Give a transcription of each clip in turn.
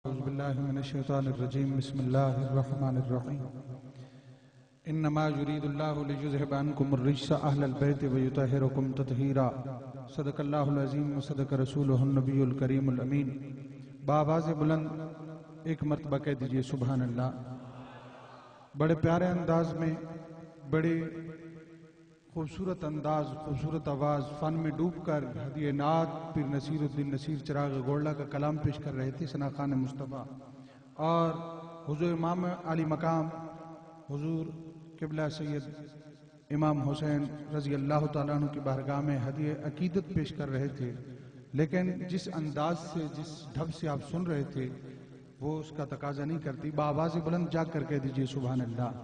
اعوذ باللہ من الشیطان الرجیم بسم اللہ الرحمن الرحیم انما یرید اللہ لیذہب عنکم الرجس اہل البیت ویطہرکم تطہیرا صدق اللہ العظیم وصدق رسولہ النبی الکریم الامین۔ بآواز بلند ایک مرتبہ کہہ دیجئے سبحان اللہ۔ بڑے پیارے انداز میں، بڑے خوبصورت انداز، خوبصورت آواز، فن میں ڈوب کر ہدیہ نعت پیر نصیر الدین نصیر چراغ گولڈا کا کلام پیش کر رہے تھے ثنا خان مصطفیٰ، اور حضور امام علی مقام حضور قبلہ سید امام حسین رضی اللہ تعالیٰ عنہ کی بارگاہ میں ہدیہ عقیدت پیش کر رہے تھے، لیکن جس انداز سے، جس ڈھب سے آپ سن رہے تھے وہ اس کا تقاضا نہیں کرتی۔ بآواز بلند جا کر کہہ دیجئے سبحان اللہ۔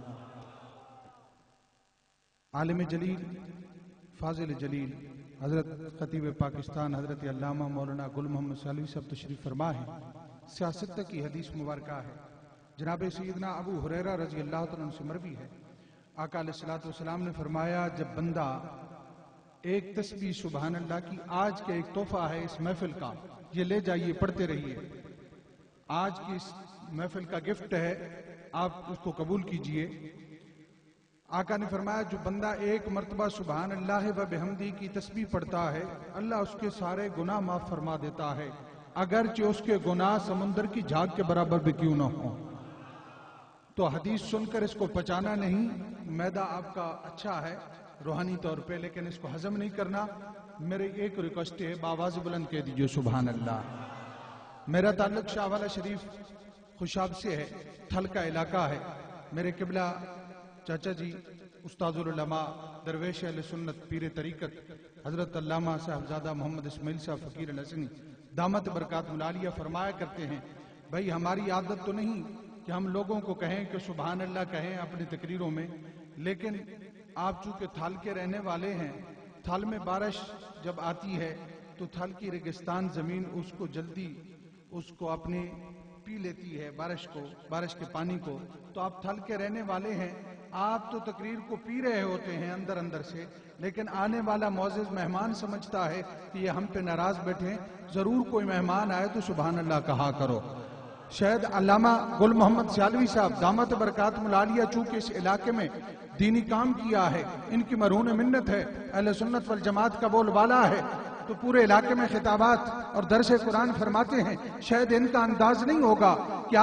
عالم جلیل، فاضل جلیل، حضرت خطیب پاکستان حضرت علامہ مولانا گل محمد سالوی صاحب تشریف فرما ہے۔ سیاست کی حدیث مبارکہ ہے، جناب سیدنا ابو ہریرہ رضی اللہ تعالیٰ عنہ سے مروی ہے۔ آقا علیہ الصلوۃ والسلام نے فرمایا، جب بندہ ایک تسبیح سبحان اللہ کی، آج کے ایک تحفہ ہے اس محفل کا، یہ لے جائیے پڑھتے رہیے، آج کی اس محفل کا گفٹ ہے، آپ اس کو قبول کیجئے۔ آقا نے فرمایا، جو بندہ ایک مرتبہ سبحان اللہ و بحمدی کی تسبیح پڑھتا ہے، اللہ اس کے سارے گناہ معاف فرما دیتا ہے، اگرچہ اس کے گناہ سمندر کی جھاگ کے برابر بھی کیوں نہ ہوں۔ تو حدیث سن کر اس کو پچانا نہیں، معدہ آپ کا اچھا ہے روحانی طور پہ، لیکن اس کو ہضم نہیں کرنا۔ میرے ایک ریکویسٹ ہے، بآواز بلند کہہ دیجئے سبحان اللہ۔ میرا تعلق شاہ والا شریف خوشاب سے ہے، تھل کا علاقہ ہے۔ میرے قبلہ چاچا جی استاد العلماء درویش اہل سنت پیر طریقت حضرت علامہ صاحبزادہ محمد اسماعیل صاحب فقیر الحسنی دامت برکات العالیہ فرمایا کرتے ہیں، بھائی ہماری عادت تو نہیں کہ ہم لوگوں کو کہیں کہ سبحان اللہ کہیں اپنی تقریروں میں، لیکن آپ چونکہ تھل کے رہنے والے ہیں، تھل میں بارش جب آتی ہے تو تھل کی ریگستان زمین اس کو جلدی اس کو اپنے پی لیتی ہے، بارش کے پانی کو۔ تو آپ تھل کے رہنے والے ہیں، آپ تو تقریر کو پی رہے ہوتے ہیں اندر سے، لیکن آنے والا معزز مہمان سمجھتا ہے کہ یہ ہم پہ ناراض بیٹھے ہیں، ضرور کوئی مہمان آئے تو سبحان اللہ کہا کرو۔ شاید علامہ گل محمد سالوی صاحب دامت برکات العالیہ چونکہ اس علاقے میں دینی کام کیا ہے، ان کی مرہون منت ہے، اہل سنت والجماعت کا بول بالا ہے، تو پورے علاقے میں خطابات اور درس قرآن فرماتے ہیں۔ شاید ان کا انداز نہیں ہوگا کہ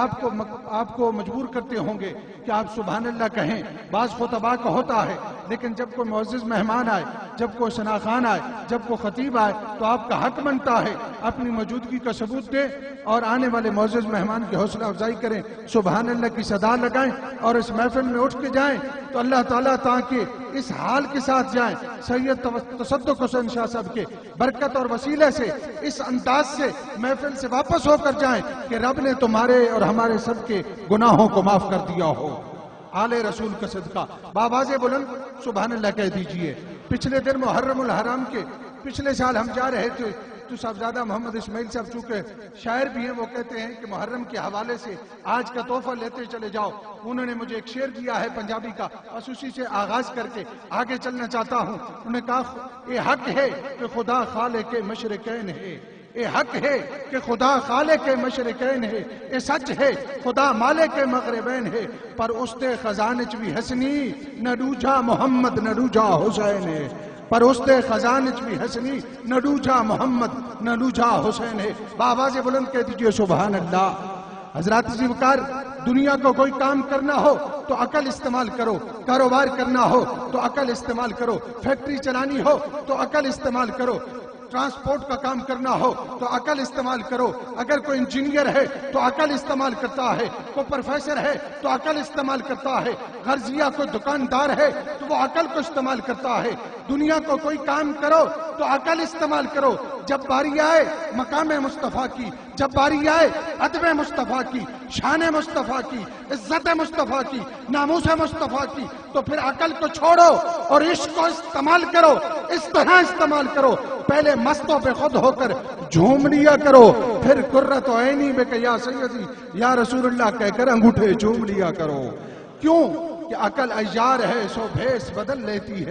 آپ کو مجبور کرتے ہوں گے کہ آپ سبحان اللہ کہیں، بعض خطباء کا ہوتا ہے، لیکن جب کوئی معزز مہمان آئے، جب کوئی ثنا خان آئے، جب کوئی خطیب آئے، تو آپ کا حق بنتا ہے اپنی موجودگی کا ثبوت دیں اور آنے والے معزز مہمان کی حوصلہ افزائی کریں، سبحان اللہ کی صدا لگائیں اور اس محفل میں اٹھ کے جائیں، تو اللہ تعالیٰ تاکہ اس حال کے ساتھ جائیں، سید تصدق حسین شاہ صاحب کے برکت اور وسیلے سے، اس انداز سے محفل سے واپس ہو کر جائیں کہ رب نے تمہارے اور ہمارے سب کے گناہوں کو معاف کر دیا ہو، آل رسول کا صدقہ۔ بآواز بلند سبحان اللہ کہہ دیجئے۔ پچھلے دن محرم الحرام کے پچھلے سال ہم جا رہے تھے، تو صاحبزادہ محمد اسماعیل صاحب چونکہ شاعر بھی ہیں، وہ کہتے ہیں کہ محرم کے حوالے سے آج کا تحفہ لیتے چلے جاؤ۔ انہوں نے مجھے ایک شعر دیا ہے پنجابی کا، بس اسی سے آغاز کر کے آگے چلنا چاہتا ہوں۔ انہوں نے کہا، یہ حق ہے کہ خدا خالق مشرقین ہے، یہ حق ہے کہ خدا خالق مشرقین ہے، یہ سچ ہے خدا مالک مغربین ہے، پر اس تے خزانچ بھی حسنی نہ روجا محمد نہ روجا حسین ہے، پر اس تے خزانچ بھی حسنی نہ روجا محمد نہ روجا حسین ہے۔ بآواز بلند کہہ دیجئے سبحان اللہ۔ حضرات عزیز وقار، دنیا کو کوئی کام کرنا ہو تو عقل استعمال کرو، کاروبار کرنا ہو تو عقل استعمال کرو، فیکٹری چلانی ہو تو عقل استعمال کرو، ٹرانسپورٹ کا کام کرنا ہو تو عقل استعمال کرو۔ اگر کوئی انجینئر ہے تو عقل استعمال کرتا ہے، کوئی پروفیسر ہے تو عقل استعمال کرتا ہے، غرضیہ کوئی دکاندار ہے تو وہ عقل کو استعمال کرتا ہے۔ دنیا کو کوئی کام کرو تو عقل استعمال کرو۔ جب باری آئے مقام مصطفیٰ کی، جب باری آئے ادب مصطفیٰ کی، شان مصطفیٰ کی، عزت مصطفیٰ کی، ناموس مصطفیٰ کی، تو پھر عقل کو چھوڑو اور عشق کو استعمال کرو، اس طرح استعمال کرو۔ پہلے مستوں پہ خود ہو کر جھوم لیا کرو، پھر قرۃ عینی بک یا سیدی یا رسول اللہ کہہ کر انگوٹھے جھوم لیا کرو۔ کیوں کہ عقل عیار ہے سو بھیس بدل لیتی ہے،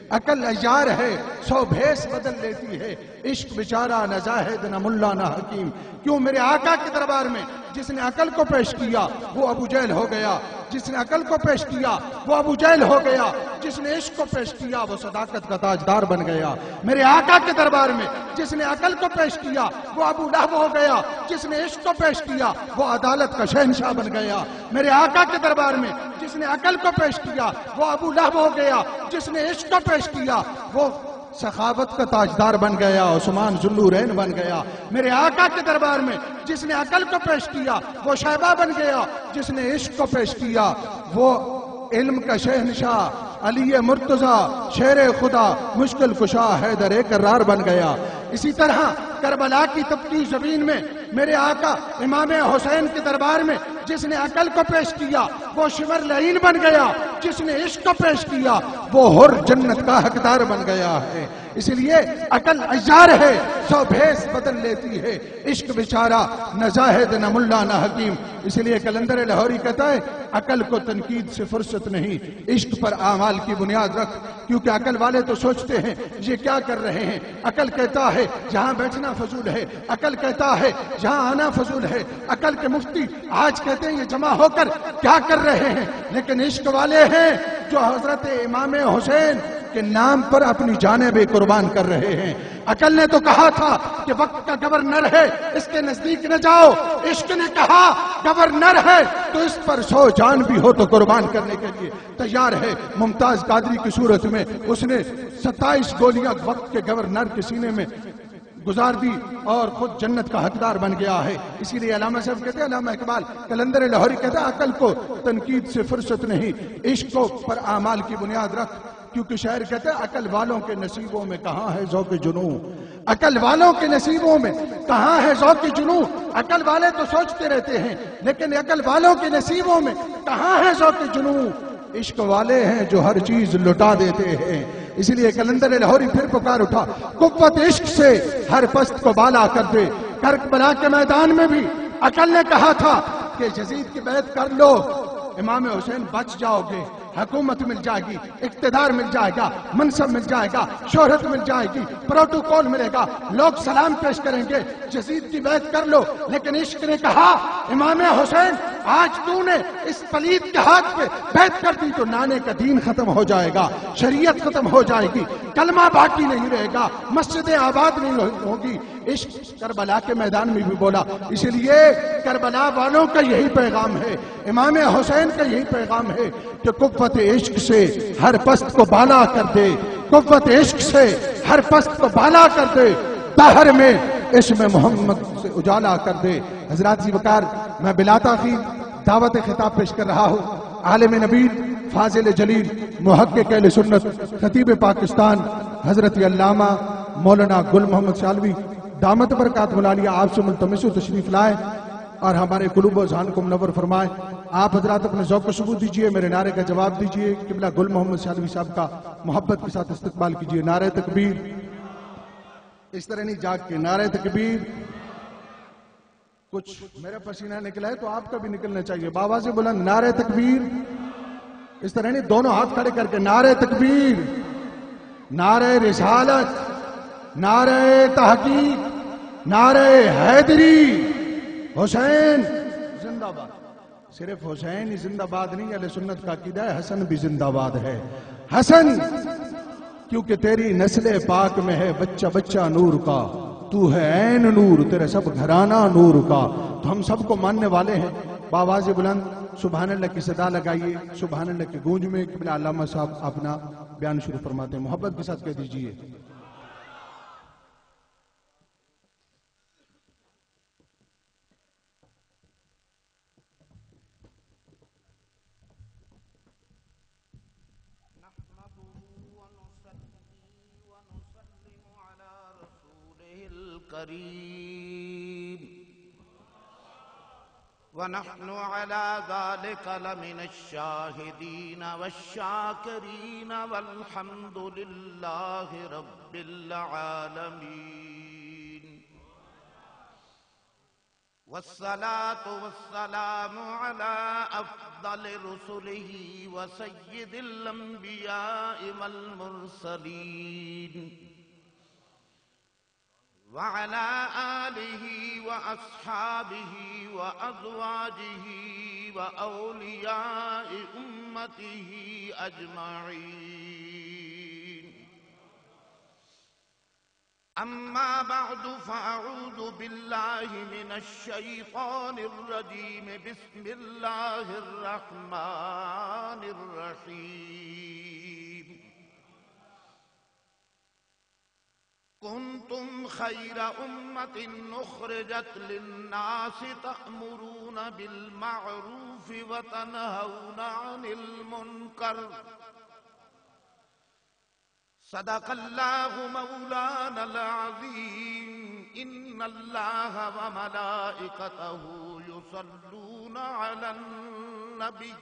عقل عیار ہے 100 بھیس بدل لیتی ہے، عشق بیچارہ نہ زاہد نہ ملا نہ حکیم۔ کیوں میرے آقا کے دربار میں جس نے عقل کو پیش کیا وہ ابو جہل ہو گیا، جس نے عقل کو پیش کیا وہ ابو جہل ہو گیا، جس نے عشق کو پیش کیا وہ صداقت کا تاجدار بن گیا۔ میرے آقا کے دربار میں جس نے عقل کو پیش کیا وہ ابو لہب ہو گیا، جس نے عشق کو پیش کیا وہ عدالت کا شہنشاہ بن گیا۔ میرے آقا کے دربار میں جس نے عقل کو پیش کیا وہ ابو لہب ہو گیا، جس نے عشق کو پیش کیا وہ سخاوت کا تاجدار بن گیا، عثمان ذوالنورین بن گیا۔ میرے آقا کے دربار میں جس نے عقل کو پیش کیا وہ شیبہ بن گیا، جس نے عشق کو پیش کیا وہ علم کا شہنشاہ علی مرتضی شیر خدا مشکل کشا حیدر کرار بن گیا۔ اسی طرح کربلا کی تپتی زمین میں میرے آقا امام حسین کے دربار میں جس نے عقل کو پیش کیا وہ شمر لعین بن گیا، جس نے عشق کو پیش کیا وہ حر جنت کا حقدار بن گیا ہے۔ اس لیے عقل عیار ہے 100 بھیس بدل لیتی ہے، عشق بیچارہ نہ زاہد نہ ملا نہ حکیم۔ اس لیے کلندر لاہوری کہتا ہے عقل کو تنقید سے فرصت نہیں، عشق پر اعمال کی بنیاد رکھ، کیونکہ عقل والے تو سوچتے ہیں یہ کیا کر رہے ہیں، عقل کہتا ہے جہاں بیٹھنا فضول ہے، عقل کہتا ہے جہاں آنا فضول ہے، عقل کے مفتی آج کہتے ہیں یہ جمع ہو کر کیا کر رہے ہیں، لیکن عشق والے ہیں جو حضرت امام حسین کے نام پر اپنی جانیں بھی قربان کر رہے ہیں۔ عقل نے تو کہا تھا کہ وقت کا گورنر ہے اس کے نزدیک نہ جاؤ، عشق نے کہا گورنر ہے تو اس پر 100 جان بھی ہو تو قربان کرنے کے لیے تیار ہے۔ ممتاز قادری کی صورت میں اس نے 27 گولیاں وقت کے گورنر کے سینے میں گزار دی اور خود جنت کا حقدار بن گیا ہے۔ اسی لیے علامہ صاحب کہتے ہیں، علامہ اقبال کلندر لاہوری کہتا ہے عقل کو تنقید سے فرصت نہیں، عشق کو پر اعمال کی بنیاد رکھ، کیونکہ شاعر کہتے ہیں عقل والوں کے نصیبوں میں کہاں ہے ذوق جنوں، عقل والوں کے نصیبوں میں کہاں ہے ذوق جنوں۔ عقل والے تو سوچتے رہتے ہیں لیکن عقل والوں کے نصیبوں میں کہاں ہے ذوق جنوں، عشق والے ہیں جو ہر چیز لٹا دیتے ہیں۔ اس لیے کلندر لاہوری پھر پکار اٹھا، قوت عشق سے ہر پست کو بالا کر دے۔ کربلا کے میدان میں بھی عقل نے کہا تھا کہ یزید کی بیعت کر لو، امام حسین بچ جاؤ گے، حکومت مل جائے گی، اقتدار مل جائے گا، منصب مل جائے گا، شہرت مل جائے گی، پروٹوکول ملے گا، لوگ سلام پیش کریں گے، یزید کی بیعت کر لو۔ لیکن عشق نے کہا امام حسین آج تو نے اس پلید کے ہاتھ پہ بیعت کر دی تو نانے کا دین ختم ہو جائے گا، شریعت ختم ہو جائے گی، کلمہ باقی نہیں رہے گا، مسجدیں آباد نہیں ہوگی۔ عشق کربلا کے میدان میں بھی بولا۔ اس لیے کربلا والوں کا یہی پیغام ہے، امام حسین کا یہی پیغام ہے کہ قوت عشق سے ہر پست کو بالا کر دے، قوت عشق سے ہر پست کو بالا کر دے، دہر میں اسم محمد سے اجالا کر دے۔ حضرات ذی وقار، میں بلا تاخیر دعوت خطاب پیش کر رہا ہوں عالم نبی، فاضل جلیل، محقق اہل سنت، خطیب پاکستان حضرت علامہ مولانا گل محمد سالوی دامت برکات ملالیہ آپ سے ملتمس تشریف لائے اور ہمارے قلوب و ذہن کو منور فرمائے۔ آپ حضرات اپنے ذوق و ثبوت دیجئے، میرے نعرے کا جواب دیجئے، قبلہ گل محمد سالوی صاحب کا محبت کے ساتھ استقبال کیجئے۔ نعرہ تکبیر، اس طرح نہیں جاگ کے، نعرہ تکبیر۔ کچھ میرا پسینہ نکلا ہے تو آپ کا بھی نکلنا چاہیے، بآواز بلند نعرہ تکبیر۔ اس طرح نہیں، دونوں ہاتھ کھڑے کر کے نعرہ تکبیر، نعرہ رسالت، نعرہ تحقیق، نعرہ حیدری، حسین زندہ باد۔ صرف حسین ہی زندہ باد نہیں، اہل سنت کا عقیدہ ہے حسن بھی زندہ باد ہے۔ حسن کیونکہ تیری نسل پاک میں ہے بچہ بچہ نور کا، تو ہے عین نور، تیرے سب گھرانہ نور کا۔ تو ہم سب کو ماننے والے ہیں، بآواز بلند سبحان اللہ کی صدا لگائیے، سبحان اللہ کی گونج میں قبلہ علامہ صاحب اپنا بیان شروع فرماتے ہیں، محبت کے ساتھ کہہ دیجئے۔ ونحن على ذلك لمن الشاهدين والشاكرين والحمد لله رب العالمين والصلاة والسلام على أفضل رسله وسيد الأنبياء والمرسلين وعلى آله وأصحابه وأزواجه وأولياء أمته أجمعين. أما بعد فأعوذ بالله من الشيطان الرجيم. بسم الله الرحمن الرحيم. كنتم خير أمة أخرجت للناس تأمرون بالمعروف وتنهون عن المنكر. صدق الله مولانا العظيم. إن الله وملائكته يصلون على النبي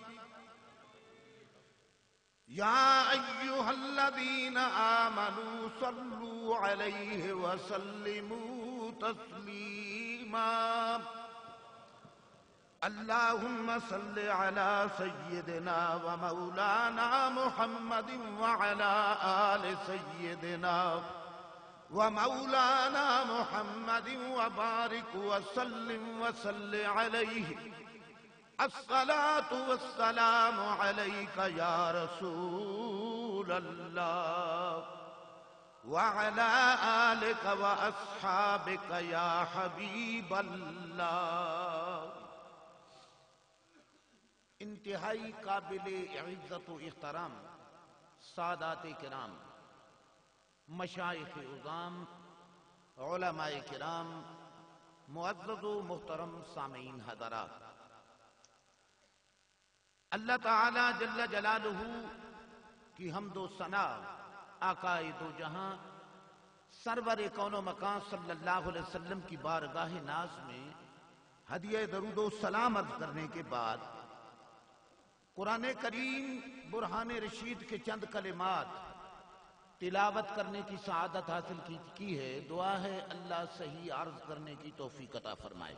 يا أيها الذين آمنوا صلوا عليه وسلموا تسليما. اللهم صل على سيدنا ومولانا محمد وعلى آل سيدنا ومولانا محمد وبارك وسلم وصل عليه. الصلاة والسلام عليك يا رسول الله وعلى آلك وأصحابك يا حبيب الله. انتہائی قابل عزت و احترام سادات کرام، مشائخ عظام، علماء کرام، معزز و محترم سامعین حضرات، اللہ تعالی جل جلالہ کی حمد و ثنا آقائے دو جہاں سرور کون و مکان صلی اللہ علیہ وسلم کی بارگاہ ناز میں ہدیہ درود و سلام عرض کرنے کے بعد قرآن کریم برہان رشید کے چند کلمات تلاوت کرنے کی سعادت حاصل کی ہے. دعا ہے اللہ صحیح عرض کرنے کی توفیق عطا فرمائے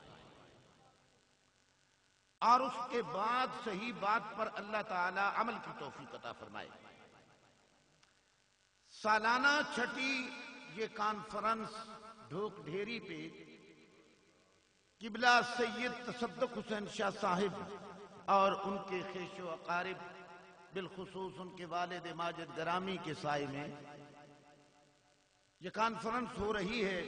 اور اس کے بعد صحیح بات پر اللہ تعالی عمل کی توفیق عطا فرمائے. سالانہ چھٹی یہ کانفرنس ڈھوک ڈھیری پہ قبلہ سید تصدق حسین شاہ صاحب اور ان کے خیش و اقارب بالخصوص ان کے والد ماجد گرامی کے سائے میں یہ کانفرنس ہو رہی ہے.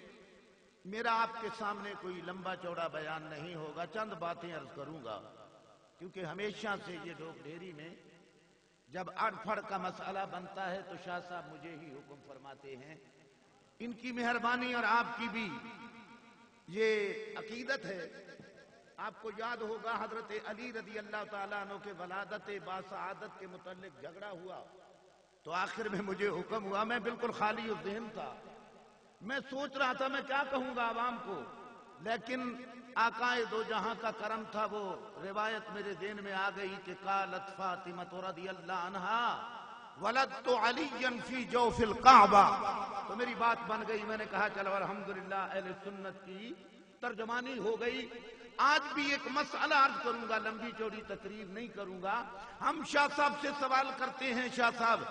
میرا آپ کے سامنے کوئی لمبا چوڑا بیان نہیں ہوگا، چند باتیں عرض کروں گا کیونکہ ہمیشہ سے یہ ڈھوک ڈھیری میں جب اڑ پھڑ کا مسئلہ بنتا ہے تو شاہ صاحب مجھے ہی حکم فرماتے ہیں. ان کی مہربانی اور آپ کی بھی یہ عقیدت ہے. آپ کو یاد ہوگا حضرت علی رضی اللہ تعالیٰ عنہ کے ولادت باسعادت کے متعلق جھگڑا ہوا تو آخر میں مجھے حکم ہوا. میں بالکل خالی ذہن تھا، میں سوچ رہا تھا میں کیا کہوں گا عوام کو، لیکن آقائے دو جہاں کا کرم تھا. وہ روایت میرے ذہن میں آ گئی کہ قالت فاطمہ رضی اللہ عنہا ولدت علی فی جوف الکعبہ. تو میری بات بن گئی. میں نے کہا چلو الحمدللہ اہل سنت کی ترجمانی ہو گئی. آج بھی ایک مسئلہ عرض کروں گا، لمبی چوڑی تقریر نہیں کروں گا. ہم شاہ صاحب سے سوال کرتے ہیں، شاہ صاحب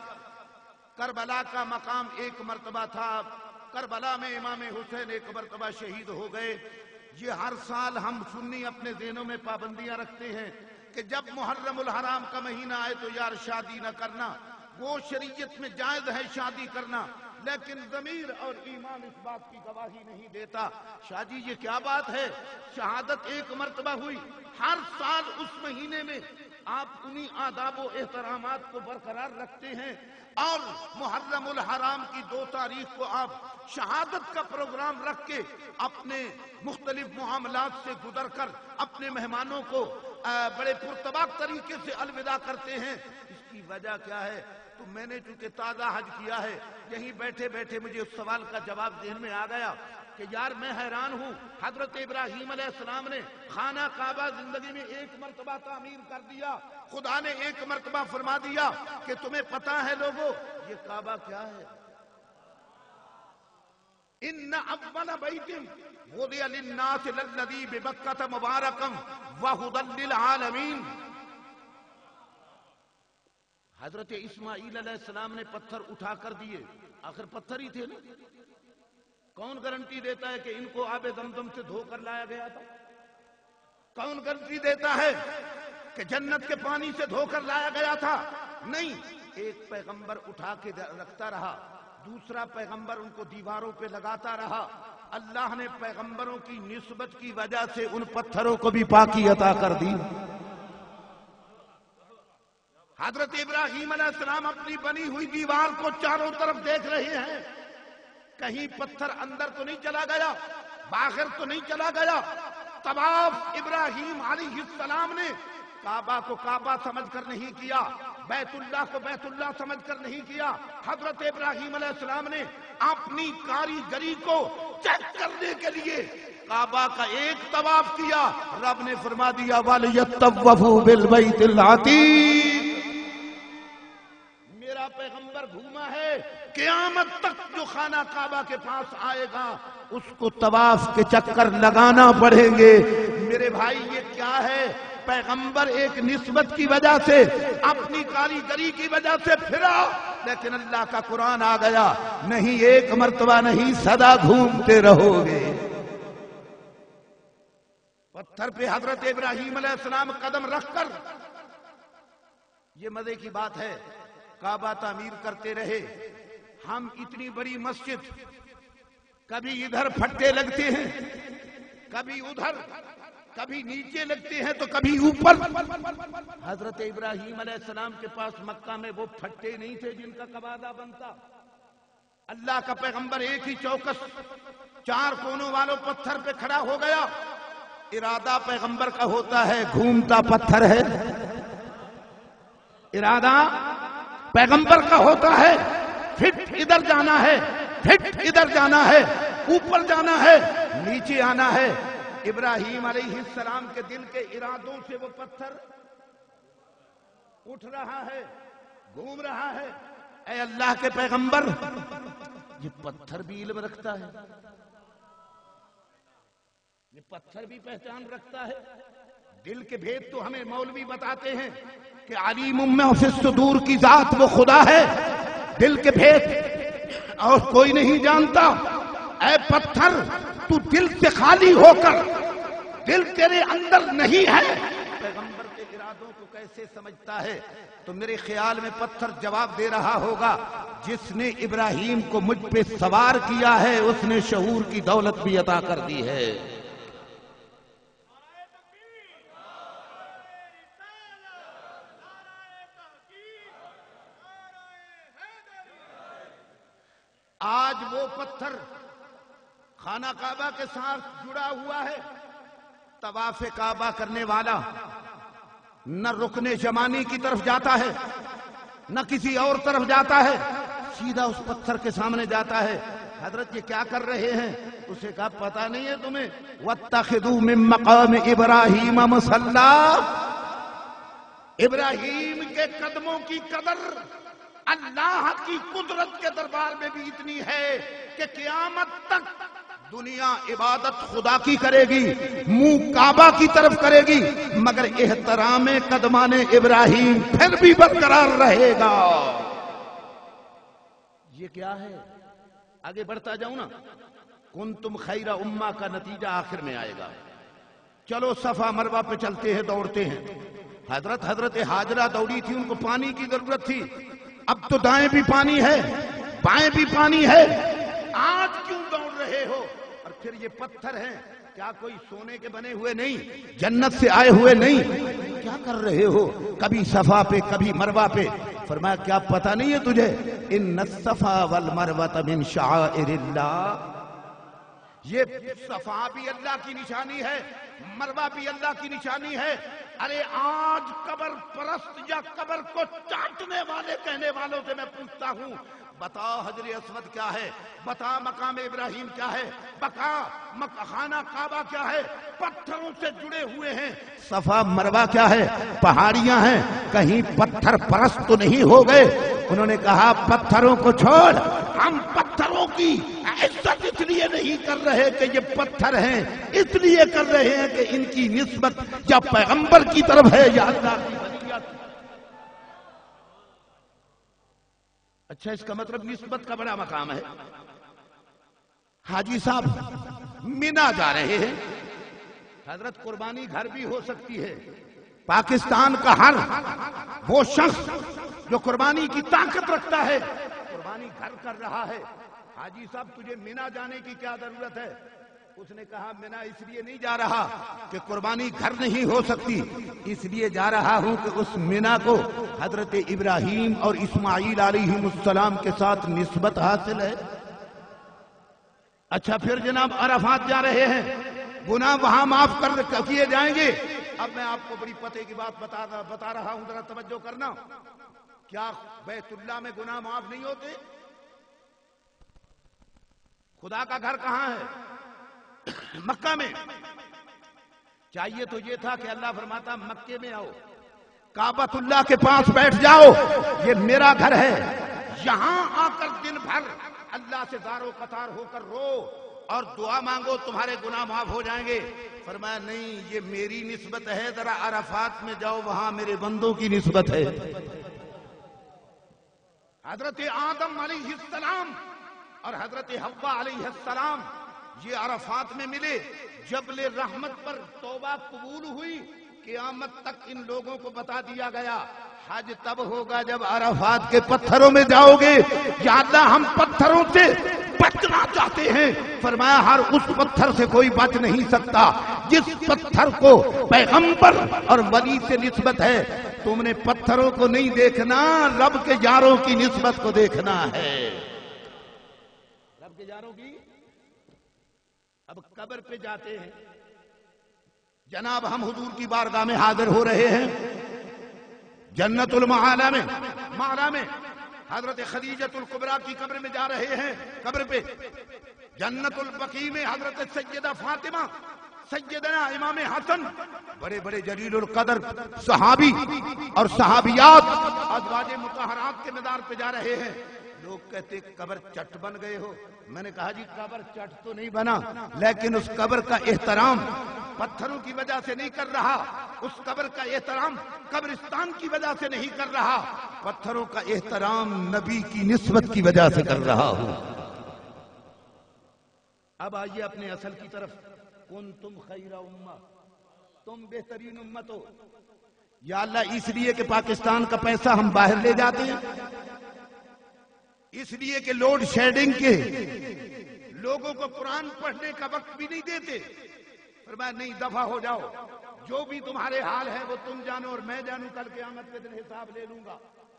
کربلا کا مقام ایک مرتبہ تھا، کربلا میں امام حسین ایک مرتبہ شہید ہو گئے. یہ ہر سال ہم سنی اپنے ذہنوں میں پابندیاں رکھتے ہیں کہ جب محرم الحرام کا مہینہ آئے تو یار شادی نہ کرنا. وہ شریعت میں جائز ہے شادی کرنا، لیکن ضمیر اور ایمان اس بات کی گواہی نہیں دیتا. شاہ جی یہ کیا بات ہے؟ شہادت ایک مرتبہ ہوئی، ہر سال اس مہینے میں آپ انہی آداب و احترامات کو برقرار رکھتے ہیں اور محرم الحرام کی 2 تاریخ کو آپ شہادت کا پروگرام رکھ کے اپنے مختلف معاملات سے گزر کر اپنے مہمانوں کو بڑے پرتباک طریقے سے الوداع کرتے ہیں. اس کی وجہ کیا ہے؟ تو میں نے چونکہ تازہ حج کیا ہے، یہیں بیٹھے بیٹھے مجھے اس سوال کا جواب ذہن میں آ گیا کہ یار میں حیران ہوں. حضرت ابراہیم علیہ السلام نے خانہ کعبہ زندگی میں 1 مرتبہ تعمیر کر دیا. خدا نے 1 مرتبہ فرما دیا کہ تمہیں پتا ہے لوگوں یہ کعبہ کیا ہے؟ ان اول بیت وضع للناس للذی ببکۃ مبارکا وہدی للعالمین. حضرت اسماعیل علیہ السلام نے پتھر اٹھا کر دیے، آخر پتھر ہی تھے نا. کون گارنٹی دیتا ہے کہ ان کو آب زمزم سے دھو کر لایا گیا تھا؟ کون گارنٹی دیتا ہے کہ جنت کے پانی سے دھو کر لایا گیا تھا؟ نہیں. ایک پیغمبر اٹھا کے رکھتا رہا، دوسرا پیغمبر ان کو دیواروں پہ لگاتا رہا. اللہ نے پیغمبروں کی نسبت کی وجہ سے ان پتھروں کو بھی پاکی عطا کر دی. حضرت ابراہیم علیہ السلام اپنی بنی ہوئی دیوار کو چاروں طرف دیکھ رہے ہیں، کہیں پتھر اندر تو نہیں چلا گیا، باہر تو نہیں چلا گیا. طواف ابراہیم علیہ السلام نے کعبہ کو کعبہ سمجھ کر نہیں کیا، بیت اللہ کو بیت اللہ سمجھ کر نہیں کیا. حضرت ابراہیم علیہ السلام نے اپنی کاریگری کو چیک کرنے کے لیے کعبہ کا ایک طواف کیا. رب نے فرما دیا وَلْيَطَّوَّفُوا بِالْبَيْتِ الْعَتِيقِ. میرا پیغمبر گھوما ہے، قیامت تک جو خانہ کعبہ کے پاس آئے گا اس کو طواف کے چکر لگانا پڑیں گے. میرے بھائی یہ کیا ہے؟ پیغمبر ایک نسبت کی وجہ سے، اپنی کاریگری کی وجہ سے پھرا، لیکن اللہ کا قرآن آ گیا، نہیں ایک مرتبہ نہیں سدا گھومتے رہو گے. پتھر پہ حضرت ابراہیم علیہ السلام قدم رکھ کر، یہ مزے کی بات ہے، کعبہ تعمیر کرتے رہے. ہم اتنی بڑی مسجد، کبھی ادھر پھٹے لگتے ہیں، کبھی ادھر، کبھی نیچے لگتے ہیں تو کبھی اوپر. حضرت ابراہیم علیہ السلام کے پاس مکہ میں وہ پھٹے نہیں تھے جن کا کبادہ بنتا. اللہ کا پیغمبر ایک ہی چوکس چار کونوں والوں پتھر پہ کھڑا ہو گیا. ارادہ پیغمبر کا ہوتا ہے، گھومتا پتھر ہے. ارادہ پیغمبر کا ہوتا ہے، پھٹ ادھر جانا ہے، پھٹ ادھر جانا ہے، اوپر جانا ہے، نیچے آنا ہے. ابراہیم علیہ السلام کے دل کے ارادوں سے وہ پتھر اٹھ رہا ہے، گھوم رہا ہے. اے اللہ کے پیغمبر، یہ پتھر بھی علم رکھتا ہے، یہ پتھر بھی پہچان رکھتا ہے. دل کے بھید تو ہمیں مولوی بتاتے ہیں کہ علیم ما فی الصدور کی ذات وہ خدا ہے، دل کے بھید اور کوئی نہیں جانتا. اے پتھر، تو دل سے خالی ہو کر، دل تیرے اندر نہیں ہے، پیغمبر کے ارادوں کو کیسے سمجھتا ہے؟ تو میرے خیال میں پتھر جواب دے رہا ہوگا، جس نے ابراہیم کو مجھ پہ سوار کیا ہے اس نے شعور کی دولت بھی عطا کر دی ہے. آج وہ پتھر خانہ کعبہ کے ساتھ جڑا ہوا ہے. طواف کعبہ کرنے والا نہ رکن یمانی کی طرف جاتا ہے، نہ کسی اور طرف جاتا ہے، سیدھا اس پتھر کے سامنے جاتا ہے. حضرت یہ کیا کر رہے ہیں؟ اسے کہا پتہ نہیں ہے تمہیں؟ وَاتَّخِذُوا مِن مَّقَامِ إِبْرَاهِيمَ مُصَلًّى. ابراہیم کے قدموں کی قدر اللہ کی قدرت کے دربار میں بھی اتنی ہے کہ قیامت تک دنیا عبادت خدا کی کرے گی، منہ کعبہ کی طرف کرے گی، مگر احترام قدمان ابراہیم پھر بھی برقرار رہے گا. یہ کیا ہے؟ آگے بڑھتا جاؤں نا. کنتم خیر امہ کا نتیجہ آخر میں آئے گا. چلو صفا مروہ پہ چلتے ہیں، دوڑتے ہیں. حضرت حاجرہ دوڑی تھی، ان کو پانی کی ضرورت تھی. اب تو دائیں بھی پانی ہے، بائیں بھی پانی ہے، آج کیوں دوڑ رہے ہو؟ اور پھر یہ پتھر ہیں، کیا کوئی سونے کے بنے ہوئے نہیں، جنت سے آئے ہوئے نہیں؟ کیا کر رہے ہو؟ کبھی صفا پہ کبھی مروہ پہ. فرمایا کیا پتہ نہیں ہے تجھے؟ ان الصفا والمروہ من شعائر اللہ. یہ صفا بھی اللہ کی نشانی ہے، مروہ بھی اللہ کی نشانی ہے. ارے آج قبر پرست یا قبر کو چاٹنے والے کہنے والوں سے میں پوچھتا ہوں، بتا حجر اسود کیا ہے؟ بتا مقام ابراہیم کیا ہے؟ بتا خانہ کعبہ کیا ہے؟ پتھروں سے جڑے ہوئے ہیں. صفا مروہ کیا ہے؟ پہاڑیاں ہیں. کہیں پتھر پرست تو نہیں ہو گئے؟ انہوں نے کہا پتھروں کو چھوڑ، ہم پتھروں کی عزت اس لیے نہیں کر رہے کہ یہ پتھر ہیں، اس لیے کر رہے ہیں کہ ان کی نسبت یا پیغمبر کی طرف ہے یا اللہ کی ولیت۔ اچھا، اس کا مطلب نسبت کا بڑا مقام ہے۔ حاجی صاحب مینا جا رہے ہیں، حضرت قربانی گھر بھی ہو سکتی ہے۔ پاکستان کا ہر وہ شخص جو قربانی کی طاقت رکھتا ہے قربانی گھر کر رہا ہے۔ حاجی صاحب تجھے مینا جانے کی کیا ضرورت ہے؟ اس نے کہا مینا اس لیے نہیں جا رہا کہ قربانی گھر نہیں ہو سکتی، اس لیے جا رہا ہوں کہ اس مینا کو حضرت ابراہیم اور اسماعیل علیہ السلام کے ساتھ نسبت حاصل ہے۔ اچھا پھر جناب عرفات جا رہے ہیں، گناہ وہاں معاف کر کیے جائیں گے۔ اب میں آپ کو بڑی پتے کی بات بتا رہا ہوں، ذرا توجہ کرنا۔ کیا بیت اللہ میں گناہ معاف نہیں ہوتے؟ خدا کا گھر کہاں ہے؟ مکہ میں۔ چاہیے تو یہ تھا کہ اللہ فرماتا مکے میں آؤ، کعبۃ اللہ کے پاس بیٹھ جاؤ، یہ میرا گھر ہے، یہاں آ کر دن بھر اللہ سے زار و قطار ہو کر رو اور دعا مانگو، تمہارے گناہ معاف ہو جائیں گے۔ فرمایا نہیں، یہ میری نسبت ہے، ذرا عرفات میں جاؤ، وہاں میرے بندوں کی نسبت ہے۔ حضرت آدم علیہ السلام اور حضرت حوا علیہ السلام یہ عرفات میں ملے، جبل رحمت پر توبہ قبول ہوئی، قیامت تک ان لوگوں کو بتا دیا گیا حج تب ہوگا جب عرفات کے پتھروں میں جاؤ گے۔ یا اللہ ہم پتھروں سے بچنا چاہتے ہیں، فرمایا ہر اس پتھر سے کوئی بچ نہیں سکتا جس پتھر کو پیغمبر اور ولی سے نسبت ہے۔ تم نے پتھروں کو نہیں دیکھنا، رب کے یاروں کی نسبت کو دیکھنا ہے، رب کے یاروں کی۔ اب قبر پہ جاتے ہیں، جناب ہم حضور کی بارگاہ میں حاضر ہو رہے ہیں، جنت المعالی میں حضرت خدیجۃ الکبریٰ کی قبر میں جا رہے ہیں، قبر پہ جنت البقیع میں حضرت سیدہ فاطمہ، سیدنا امام حسن، بڑے بڑے جلیل القدر صحابی اور صحابیات ازواج مطہرات کے مزار پہ جا رہے ہیں۔ لوگ کہتے قبر چٹ بن گئے ہو، میں نے کہا جی قبر چٹ تو نہیں بنا، لیکن اس قبر کا احترام پتھروں کی وجہ سے نہیں کر رہا، اس قبر کا احترام قبرستان کی وجہ سے نہیں کر رہا، پتھروں کا احترام نبی کی نسبت کی وجہ سے کر رہا ہوں۔ اب آئیے اپنے اصل کی طرف، کنتم خیر امہ، تم بہترین امت ہو۔ یا اللہ اس لیے کہ پاکستان کا پیسہ ہم باہر لے جاتے ہیں، اس لیے کہ لوڈ شیڈنگ کے لوگوں کو قرآن پڑھنے کا وقت بھی نہیں دیتے۔ فرمایا نہیں، دفع ہو جاؤ، جو بھی تمہارے حال ہے وہ تم جانو اور میں جانوں، کل قیامت کے دن حساب لے لوں گا۔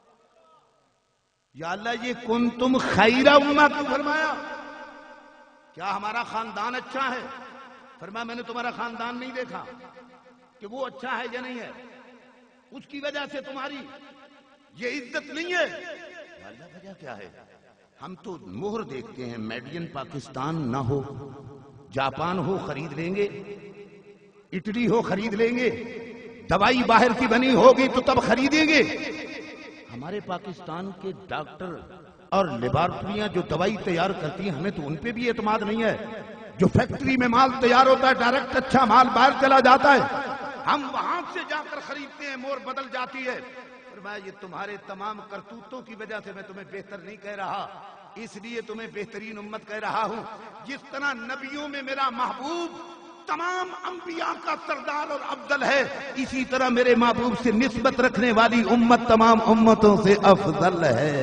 یا اللہ یہ کنتم خیر امہ کیوں فرمایا؟ کیا ہمارا خاندان اچھا ہے؟ فرمایا میں نے تمہارا خاندان نہیں دیکھا کہ وہ اچھا ہے یا نہیں ہے، اس کی وجہ سے تمہاری یہ عزت نہیں ہے۔ اللہ وجہ کیا ہے؟ ہم تو مہر دیکھتے ہیں، میڈ ان پاکستان نہ ہو، جاپان ہو خرید لیں گے، اٹلی ہو خرید لیں گے، دوائی باہر کی بنی ہوگی تو تب خریدیں گے۔ ہمارے پاکستان کے ڈاکٹر اور لیبارٹریاں جو دوائی تیار کرتی ہیں، ہمیں تو ان پہ بھی اعتماد نہیں ہے۔ جو فیکٹری میں مال تیار ہوتا ہے، ڈائریکٹ اچھا مال باہر چلا جاتا ہے، ہم وہاں سے جا کر خریدتے ہیں، مور بدل جاتی ہے۔ فرمایا یہ تمہارے تمام کرتوتوں کی وجہ سے میں تمہیں بہتر نہیں کہہ رہا، اس لیے تمہیں بہترین امت کہہ رہا ہوں۔ جس طرح نبیوں میں میرا محبوب تمام انبیاء کا سردار اور افضل ہے، اسی طرح میرے محبوب سے نسبت رکھنے والی امت تمام امتوں سے افضل ہے۔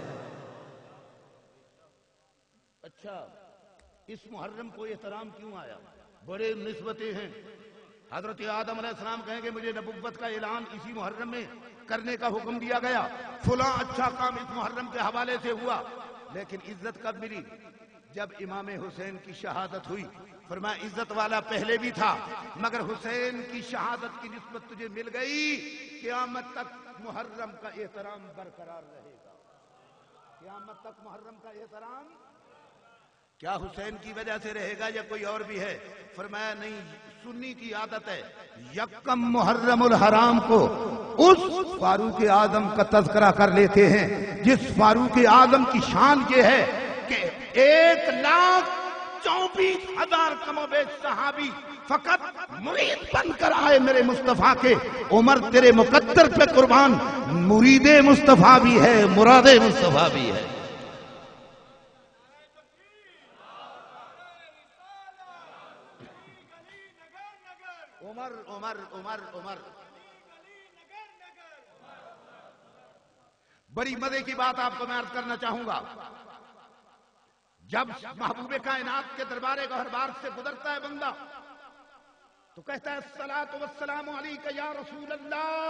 اچھا اس محرم کو احترام کیوں آیا؟ بڑے نسبتیں ہیں۔ حضرت آدم علیہ السلام کہیں گے مجھے نبوت کا اعلان اسی محرم میں کرنے کا حکم دیا گیا، فلاں اچھا کام اس محرم کے حوالے سے ہوا، لیکن عزت کب ملی؟ جب امام حسین کی شہادت ہوئی۔ فرمایا عزت والا پہلے بھی تھا، مگر حسین کی شہادت کی نسبت تجھے مل گئی، قیامت تک محرم کا احترام برقرار رہے گا، قیامت تک محرم کا احترام کیا حسین کی وجہ سے رہے گا یا کوئی اور بھی ہے؟ فرمایا نہیں، سنی کی عادت ہے یکم محرم الحرام کو اس فاروق اعظم کا تذکرہ کر لیتے ہیں جس فاروق اعظم کی شان یہ ہے کہ 1,24,000 कम बेश सहाबी फकत मुरीद बनकर आए मेरे मुस्तफा के। उमर तेरे मुकद्दर पे कुर्बान, मुरीदे मुस्तफा भी है, मुरादे मुस्तफा भी है। उमर उमर उमर उमर बड़ी मजे की बात आपको मैं अर्ज करना चाहूंगा। जब महबूबे कायनात के दरबारे गौहरबार से गुजरता है बंदा तो कहता है अस्सलातु वस्सलामु अलैका या रसूल अल्लाह।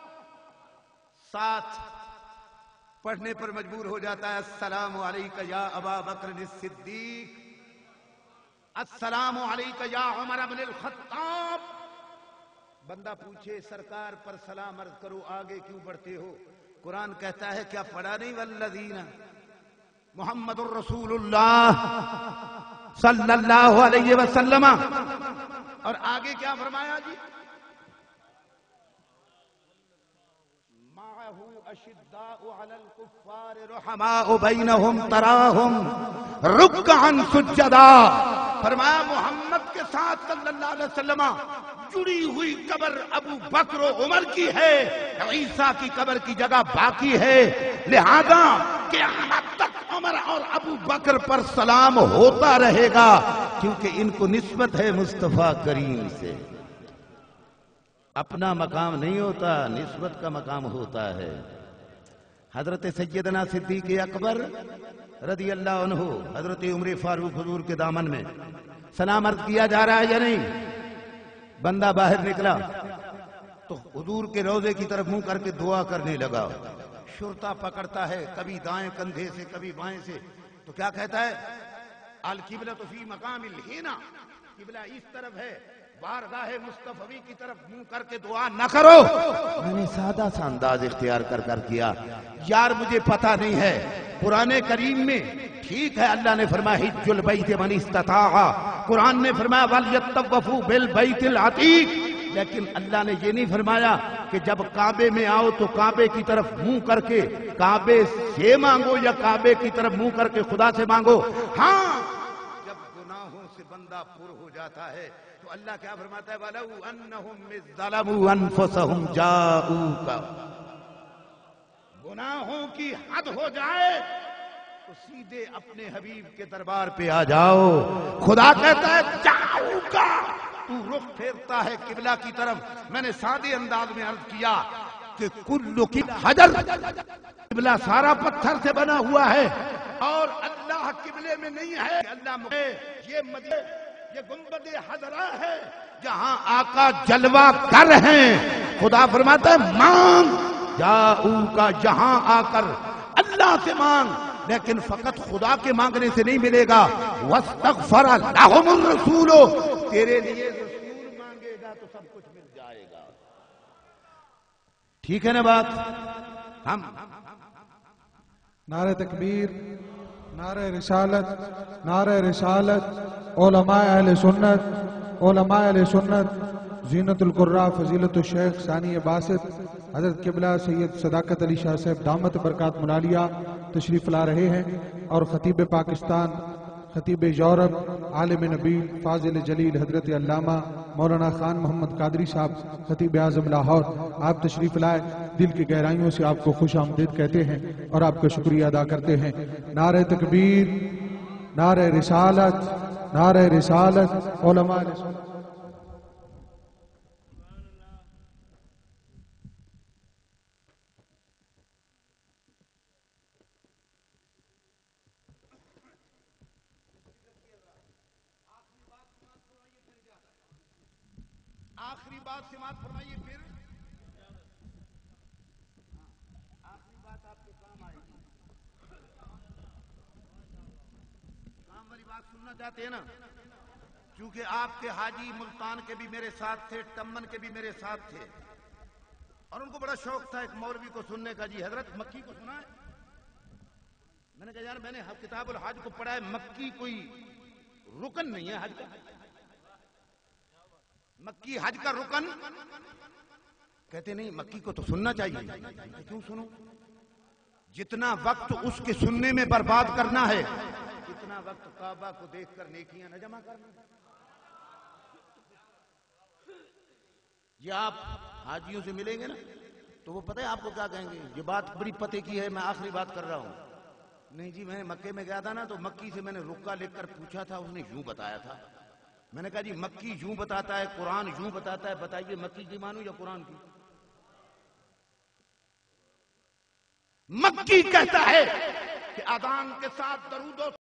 साथ पढ़ने पर मजबूर हो जाता है अस्सलामु अलैका या अबा बकर सिद्दीक, अस्सलामु अलैका या उमर इब्न अल-खत्ताब। बंदा पूछे सरकार पर सलाम अर्ज करो, आगे क्यों बढ़ते हो? कुरान कहता है क्या पढ़ा नहीं वल्लज़ीना मुहम्मदुर रसूलुल्लाह सल्लल्लाहु अलैहि वसल्लम। और आगे क्या फरमाया जी? माहू अशिद्दाउ अलल कुफ्फार रुहमाउ बैनहुम तराहुम रुक्अन सुज्जदा। फरमाया मोहम्मद के साथ सल्लल्लाहु अलैहि वसल्लम जुड़ी हुई कब्र अबू बकर और उमर की है, ईसा की कब्र की जगह बाकी है। लिहाजा क़यामत तक उमर और अबू बकर पर सलाम होता रहेगा, क्योंकि इनको निस्बत है मुस्तफा करीम से। अपना मकाम नहीं होता, निस्बत का मकाम होता है। हजरत सैयदना सिद्दीक अकबर रदी अल्लाह अन्हु, हजरत उमर फारूक हुजूर के दामन में सलाम अर्ज किया जा रहा है या नहीं? बंदा बाहर निकला तो हुजूर के रोजे की तरफ मुंह करके दुआ करने लगा। शुरता पकड़ता है, कभी दाएं कंधे से कभी बाएं से, तो क्या कहता है? अल किबला तो फी मकामिल हिना, किबला इस तरफ है, बारगाहे मुस्तफवी की तरफ मुंह करके दुआ न करो। मैंने सादा सा अंदाज इख्तियार कर किया। यार मुझे पता नहीं है, कुरान करीम में ठीक है अल्लाह ने फरमाया हिज्जुल बैत मन इस्तताअ, कुरान ने फरमाया वल यतवफू बिल बैतिल अतीक, लेकिन अल्लाह ने ये नहीं फरमाया कि जब काबे में आओ तो काबे की तरफ मुंह करके काबे से मांगो या काबे की तरफ मुंह करके खुदा से मांगो। हाँ, जब गुनाहों से बंदा पुर हो जाता है तो अल्लाह क्या फरमाता है? वलौ अन्नहुम इज़्ज़लमू अनफुसहुम जाऊका, गुनाहों की हद हो जाए तो सीधे अपने हबीब के दरबार पे आ जाओ। खुदा कहता है जाऊका, तू रुख फेरता है किबला की तरफ। मैंने सादे अंदाज में अर्ज किया कि कुल्लु की हजर, किबला सारा पत्थर से बना हुआ है और अल्लाह किबले में नहीं है। अल्लाह ये गुंबदे हजरा है जहां आका जलवा कर हैं। खुदा फरमाता है मांग जाऊका, जहां आकर अल्लाह से मांग, लेकिन फकत खुदा के मांगने से नहीं मिलेगा। वस्तगफर लहुमुर रसूल, तेरे लिए रसूल मांगेगा तो सब कुछ मिल जाएगा। ठीक है ना बात? हम नारे तकबीर, नारे रिसालत, नारे रिसालत। उलमाए अहले सुन्नत, उलमाए अहले सुन्नत, ज़ीनतुल कुर्रा फजीलतुल शेख सानी बासित हजरत किबला सैयद सदाकत अली शाह साहब दामत बरकात मुनालिया तशरीफ ला रहे हैं। और खतीब पाकिस्तान, खतीब यूरोप, आलिम नबी फाजिल जलील हजरत अल्लामा मौलाना खान मोहम्मद कादरी साहब खतीब आज़म लाहौर, आप तशरीफ लाए। दिल की गहराइयों से आपको खुश आमदीद कहते हैं और आपका शुक्रिया अदा करते हैं। नारे तकबीर, नारे रिसालत, नारे रिसालत। उलमा अहले सुन्नत। आखिरी बात समाप्त फरमाइए, फिर आखिरी बात आपके काम आएगी। काम वाली बात सुनना चाहते हैं ना? क्योंकि आपके हाजी मुल्तान के भी मेरे साथ थे, टम्मन के भी मेरे साथ थे, और उनको बड़ा शौक था एक मौलवी को सुनने का। जी हजरत मक्की को सुना है? मैंने कहा यार मैंने किताबुल हज को पढ़ा है, मक्की कोई रुकन नहीं है हज का। मक्की हज का रुकन? कहते नहीं, मक्की को तो सुनना चाहिए। क्यों सुनो? जितना वक्त उसके सुनने में बर्बाद करना है اتنا وقت کعبہ کو دیکھ کر نیکیاں نہ جمع کرنا؟ یہ آپ حاجیوں سے ملیں گے نا تو وہ پتہ ہے آپ کو کیا کہیں گے؟ یہ بات بڑی پتے کی ہے، میں آخری بات کر رہا ہوں. نہیں جی میں مکے میں گیا تھا نا تو مکی سے میں نے رکا لکھ کر پوچھا تھا، اس نے یوں بتایا تھا. میں نے کہا جی مکی یوں بتاتا ہے، قرآن یوں بتاتا ہے، بتائیے مکی کی مانوں یا قرآن کی؟ مکی کہتا ہے کہ اذان کے ساتھ درود و